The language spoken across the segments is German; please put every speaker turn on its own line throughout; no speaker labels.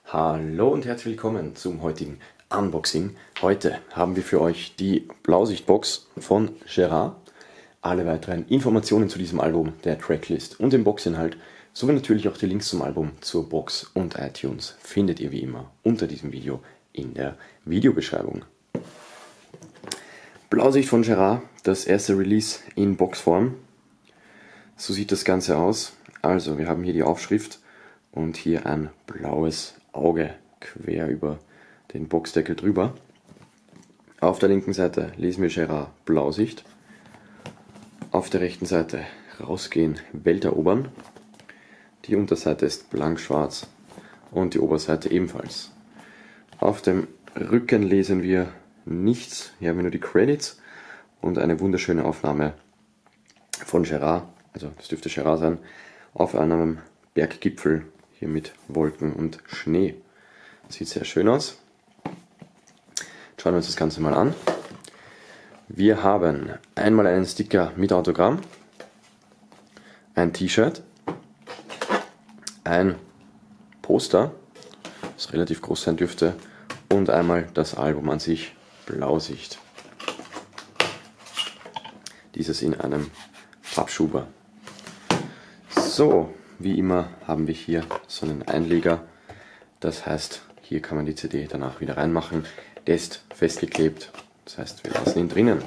Hallo und herzlich willkommen zum heutigen Unboxing. Heute haben wir für euch die Blausicht-Box von Gérard. Alle weiteren Informationen zu diesem Album, der Tracklist und dem Boxinhalt, sowie natürlich auch die Links zum Album, zur Box und iTunes findet ihr wie immer unter diesem Video in der Videobeschreibung. Blausicht von Gérard, das erste Release in Boxform. So sieht das Ganze aus. Also, wir haben hier die Aufschrift und hier ein blaues Auge quer über den Boxdeckel drüber. Auf der linken Seite lesen wir Gérard Blausicht. Auf der rechten Seite rausgehen, Welt erobern. Die Unterseite ist blank-schwarz und die Oberseite ebenfalls. Auf dem Rücken lesen wir nichts, hier haben wir nur die Credits und eine wunderschöne Aufnahme von Gérard, also das dürfte Gérard sein, auf einem Berggipfel, hier mit Wolken und Schnee. Sieht sehr schön aus. Schauen wir uns das Ganze mal an. Wir haben einmal einen Sticker mit Autogramm, ein T-Shirt, ein Poster, das relativ groß sein dürfte, und einmal das Album an sich, Blausicht. Dieses in einem Pappschuber. So, wie immer haben wir hier so einen Einleger. Das heißt, hier kann man die CD danach wieder reinmachen. Der ist festgeklebt, das heißt, wir lassen ihn drinnen.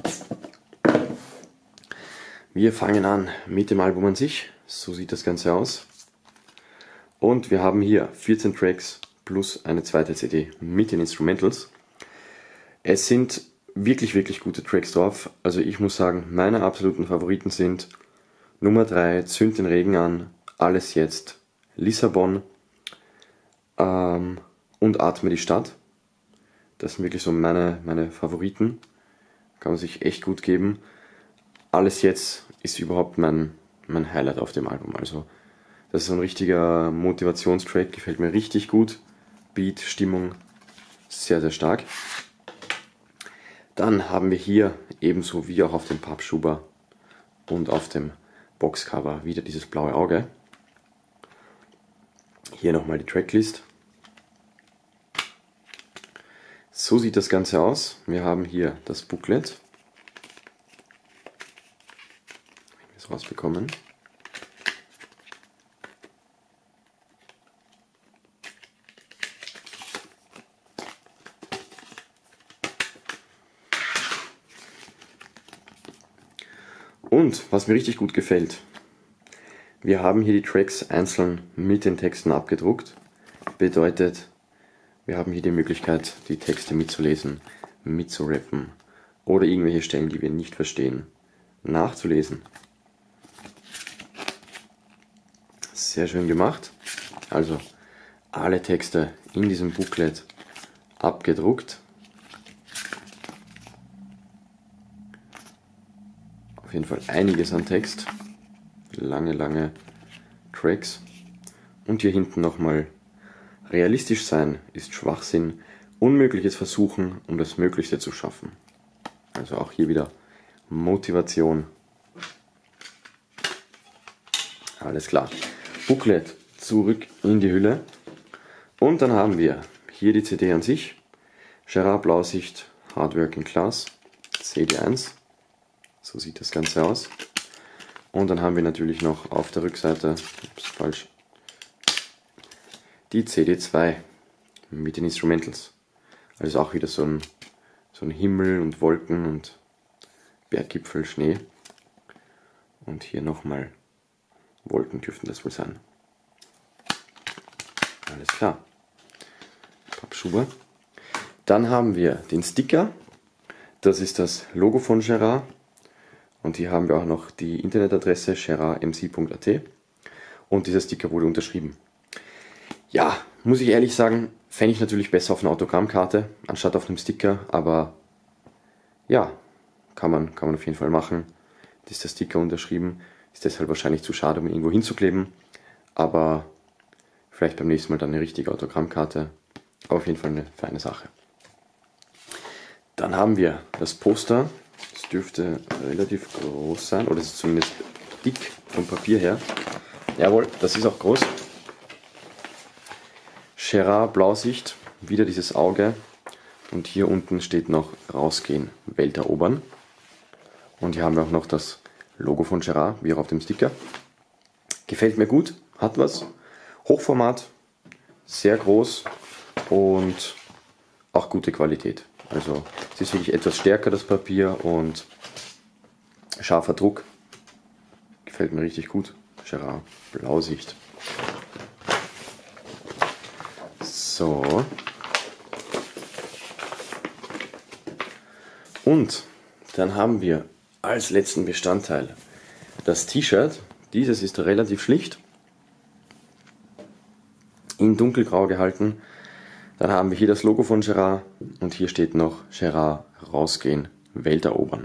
Wir fangen an mit dem Album an sich. So sieht das Ganze aus. Und wir haben hier 14 Tracks plus eine zweite CD mit den Instrumentals. Es sind wirklich gute Tracks drauf. Also ich muss sagen, meine absoluten Favoriten sind Nummer 3, Zünd den Regen an, Alles jetzt, Lissabon und Atme die Stadt. Das sind wirklich so meine Favoriten. Kann man sich echt gut geben. Alles jetzt ist überhaupt mein Highlight auf dem Album. Also das ist so ein richtiger Motivationstrack, gefällt mir richtig gut. Beat, Stimmung, sehr stark. Dann haben wir hier ebenso wie auch auf dem Pappschuber und auf dem Boxcover wieder dieses blaue Auge. Hier nochmal die Tracklist. So sieht das Ganze aus. Wir haben hier das Booklet. Wenn wir es rausbekommen. Und was mir richtig gut gefällt, wir haben hier die Tracks einzeln mit den Texten abgedruckt. Bedeutet, wir haben hier die Möglichkeit, die Texte mitzulesen, mitzurappen oder irgendwelche Stellen, die wir nicht verstehen, nachzulesen. Sehr schön gemacht. Also alle Texte in diesem Booklet abgedruckt. Auf jeden Fall einiges an Text, lange Tracks. Und hier hinten nochmal: Realistisch sein ist Schwachsinn, Unmögliches versuchen, um das Möglichste zu schaffen. Also auch hier wieder Motivation. Alles klar. Booklet zurück in die Hülle. Und dann haben wir hier die CD an sich. Gérard Blausicht, Hard Working Class, CD1. So sieht das Ganze aus. Und dann haben wir natürlich noch auf der Rückseite, die CD2 mit den Instrumentals. Also auch wieder so ein Himmel und Wolken und Berggipfel, Schnee. Und hier nochmal Wolken dürften das wohl sein. Alles klar. Pappschuber. Dann haben wir den Sticker. Das ist das Logo von Gérard. Und hier haben wir auch noch die Internetadresse gerardmc.at. Und dieser Sticker wurde unterschrieben. Ja, muss ich ehrlich sagen, fände ich natürlich besser auf einer Autogrammkarte, anstatt auf einem Sticker. Aber ja, kann man auf jeden Fall machen. Das ist der Sticker unterschrieben. Ist deshalb wahrscheinlich zu schade, um ihn irgendwo hinzukleben. Aber vielleicht beim nächsten Mal dann eine richtige Autogrammkarte. Aber auf jeden Fall eine feine Sache. Dann haben wir das Poster. Das dürfte relativ groß sein, oder es ist zumindest dick vom Papier her. Jawohl, das ist auch groß. Gérard Blausicht, wieder dieses Auge. Und hier unten steht noch rausgehen, Welt erobern. Und hier haben wir auch noch das Logo von Gérard, wie auch auf dem Sticker. Gefällt mir gut, hat was. Hochformat, sehr groß und auch gute Qualität. Also es ist wirklich etwas stärker, das Papier, und scharfer Druck. Gefällt mir richtig gut. Gérard Blausicht. So. Und dann haben wir als letzten Bestandteil das T-Shirt. Dieses ist relativ schlicht, in dunkelgrau gehalten. Dann haben wir hier das Logo von Gérard und hier steht noch Gérard rausgehen, Welt erobern.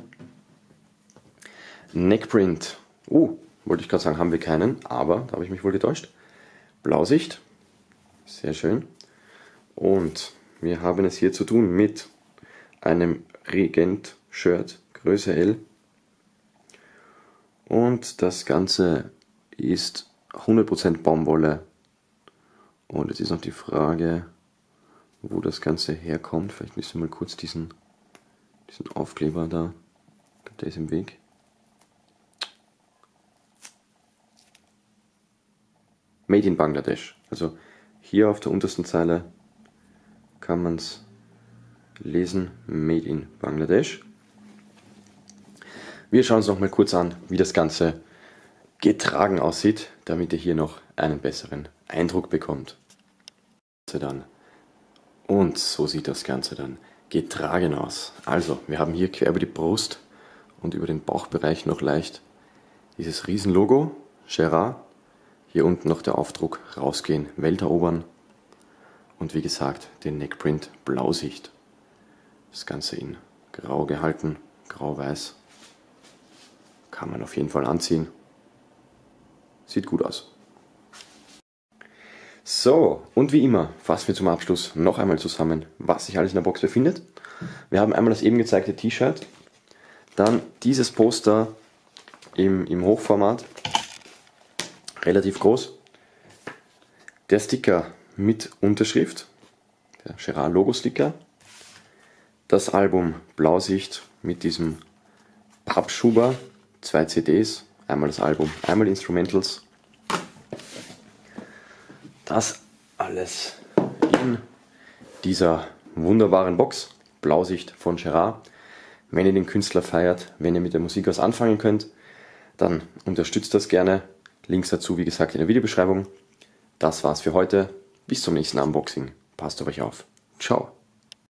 Neckprint. Wollte ich gerade sagen, haben wir keinen, aber da habe ich mich wohl getäuscht. Blausicht. Sehr schön. Und wir haben es hier zu tun mit einem Regent-Shirt, Größe L. Und das Ganze ist 100% Baumwolle. Und jetzt ist noch die Frage, wo das Ganze herkommt. Vielleicht müssen wir mal kurz diesen Aufkleber da, der ist im Weg. Made in Bangladesch. Also hier auf der untersten Zeile kann man es lesen, Made in Bangladesch. Wir schauen uns noch mal kurz an, wie das Ganze getragen aussieht, damit ihr hier noch einen besseren Eindruck bekommt. Und so sieht das Ganze dann getragen aus. Also, wir haben hier quer über die Brust und über den Bauchbereich noch leicht dieses Riesenlogo, Gérard. Hier unten noch der Aufdruck, rausgehen, Welt erobern. Und wie gesagt, den Neckprint Blausicht. Das Ganze in grau gehalten, grau-weiß. Kann man auf jeden Fall anziehen. Sieht gut aus. So, und wie immer fassen wir zum Abschluss noch einmal zusammen, was sich alles in der Box befindet. Wir haben einmal das eben gezeigte T-Shirt, dann dieses Poster im Hochformat, relativ groß, der Sticker mit Unterschrift, der Gérard Logo Sticker, das Album Blausicht mit diesem Pappschuber, 2 CDs, einmal das Album, einmal Instrumentals. Das alles in dieser wunderbaren Box, Blausicht von Gérard. Wenn ihr den Künstler feiert, wenn ihr mit der Musik was anfangen könnt, dann unterstützt das gerne. Links dazu, wie gesagt, in der Videobeschreibung. Das war's für heute. Bis zum nächsten Unboxing. Passt auf euch auf. Ciao.